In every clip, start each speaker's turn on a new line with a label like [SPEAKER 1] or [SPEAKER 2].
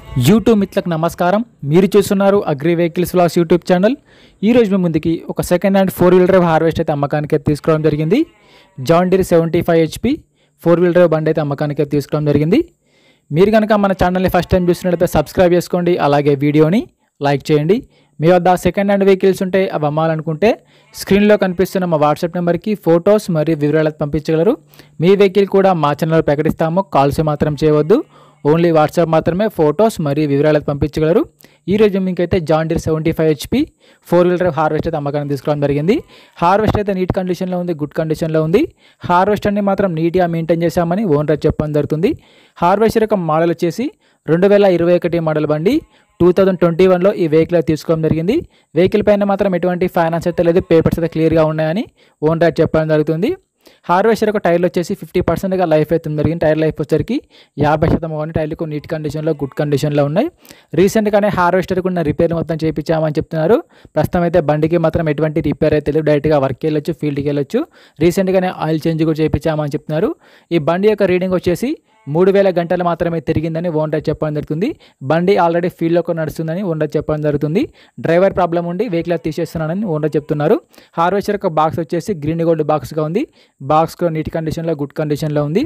[SPEAKER 1] YouTube మిత్రులకు నమస్కారం. మీరు చూస్తున్నారు agri vehicles vlogs YouTube channel. ఈరోజు మీ ముందుకి ఒక second hand 4 wheeler drive harvest అయితే అమ్మకానికి తీసుకోవడం జరిగింది. John Deere 75 HP 4 wheeler drive బండి అయితే అమ్మకానికి తీసుకోవడం జరిగింది. మీరు కనుక మన ఛానల్ని ఫస్ట్ టైం చూసినట్లయితే సబ్స్క్రైబ్ చేసుకోండి, అలాగే వీడియోని లైక్ చేయండి. మీ వద్ద సెకండ్ హ్యాండ్ వెహికల్స్ ఉంటే అవి అమ్మాలనుకుంటే స్క్రీన్లో కనిపిస్తున్న మా వాట్సాప్ నెంబర్కి ఫొటోస్ మరియు వివరాలు పంపించగలరు. మీ వెహికల్ కూడా మా ఛానల్లో ప్రకటిస్తాము. కాల్స్ మాత్రం చేయవద్దు, ఓన్లీ వాట్సాప్ మాత్రమే ఫొటోస్ మరియు వివరాలు పంపించగలరు. ఈరోజు మీకైతే John Deere 75 HP 4 wheeler drive harvest అయితే అమ్మకానికి తీసుకోవడం జరిగింది. హార్వెస్ట్ అయితే నీట్ కండిషన్లో ఉంది, గుడ్ కండిషన్లో ఉంది. హార్వెస్ట్ అన్ని మాత్రం నీట్గా మెయింటైన్ చేశామని ఓనర్ చెప్పడం జరుగుతుంది. హార్వెస్టర్ యొక్క మోడల్ వచ్చేసి 2021 మోడల్ బండి. 2021లో ఈ వెహికల్ తీసుకోవడం జరిగింది. వెహికల్ పైన మాత్రం ఎటువంటి ఫైనాన్స్ అయితే లేదు, పేపర్స్ అయితే క్లియర్గా ఉన్నాయని ఓనర్ చెప్పడం జరుగుతుంది. హార్వెస్టర్ ఒక టైర్లు వచ్చేసి 50%గా లైఫ్ అయితే జరిగింది. టైర్ లైఫ్ వచ్చరికి 50% కానీ టైర్లకు నీట్ కండిషన్లో, గుడ్ కండిషన్లో ఉన్నాయి. రీసెంట్గానే హార్వెస్టర్కి ఉన్న రిపేర్ మొత్తం చేయించామని చెప్తున్నారు. ప్రస్తుతం అయితే బండికి మాత్రం ఎటువంటి రిపేర్ అయితే లేదు, డైరెక్ట్గా వర్క్కి వెళ్ళొచ్చు, ఫీల్డ్కి వెళ్ళొచ్చు. రీసెంట్గానే ఆయిల్ చేంజ్ కూడా చేయించామని చెప్తున్నారు. ఈ బండి యొక్క రీడింగ్ వచ్చేసి 3000 గంటలు మాత్రమే తిరిగిందని ఓనర్ చెప్పడం జరుగుతుంది. బండి ఆల్రెడీ ఫీల్డ్లో నడుస్తుందని ఓనర్ చెప్పడం జరుగుతుంది. డ్రైవర్ ప్రాబ్లం ఉండి వెహికల్ తీసేస్తున్నానని ఓనర్ చెప్తున్నారు. హార్వెస్టర్ యొక్క బాక్స్ వచ్చేసి గ్రీన్ గోల్డ్ బాక్స్గా ఉంది. బాక్స్ కూడా నీట్ కండిషన్లో, గుడ్ కండిషన్లో ఉంది.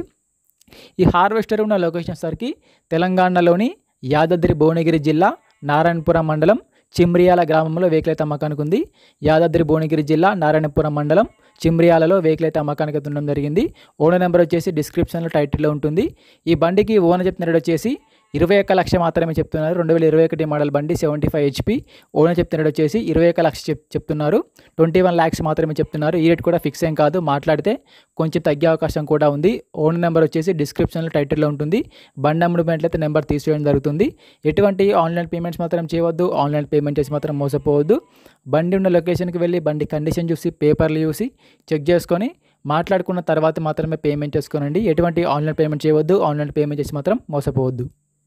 [SPEAKER 1] ఈ హార్వెస్టర్ ఉన్న లొకేషన్ సరికి తెలంగాణలోని యాదాద్రి భువనగిరి జిల్లా నారాయణపురం మండలం చిమ్రియాల గ్రామంలో వెహికల్ అయితే అమ్మకానికి ఉంది. యాదాద్రి భువనగిరి జిల్లా నారాయణపురం మండలం చిమ్రియాలలో వెహికల్ అయితే అమ్మకానికి ఉండడం జరిగింది. ఓనర్ నెంబర్ వచ్చేసి డిస్క్రిప్షన్లో టైటిల్లో ఉంటుంది. ఈ బండికి ఓనర్ చెప్తున్న రేట్ వచ్చేసి 21 లక్ష మాత్రమే చెప్తున్నారు. 2021 మోడల్ బండి 75 HP. ఓనర్ చెప్తున్న రేట్ వచ్చేసి 21 లక్ష చెప్తున్నారు. 21 lakhs మాత్రమే చెప్తున్నారు. ఈ రేట్ కూడా ఫిక్స్ ఏం కాదు, మాట్లాడితే కొంచెం తగ్గే అవకాశం కూడా ఉంది. ఓనర్ నెంబర్ వచ్చేసి డిస్క్రిప్షన్లో టైటిల్లో ఉంటుంది. బండి అమ్ముడుపోయినట్లయితే నెంబర్ తీసుకోవడం జరుగుతుంది. ఎటువంటి ఆన్లైన్ పేమెంట్స్ మాత్రం చేయవద్దు, ఆన్లైన్ పేమెంట్ చేసి మాత్రం మోసపోవద్దు. బండి ఉన్న లొకేషన్కి వెళ్ళి బండి కండిషన్ చూసి, పేపర్లు చూసి చెక్ చేసుకొని మాట్లాడుకున్న తర్వాత మాత్రమే పేమెంట్ చేసుకోనండి. ఎటువంటి ఆన్లైన్ పేమెంట్ చేయవద్దు, ఆన్లైన్ పేమెంట్ చేసి మాత్రం మోసపోవద్దు.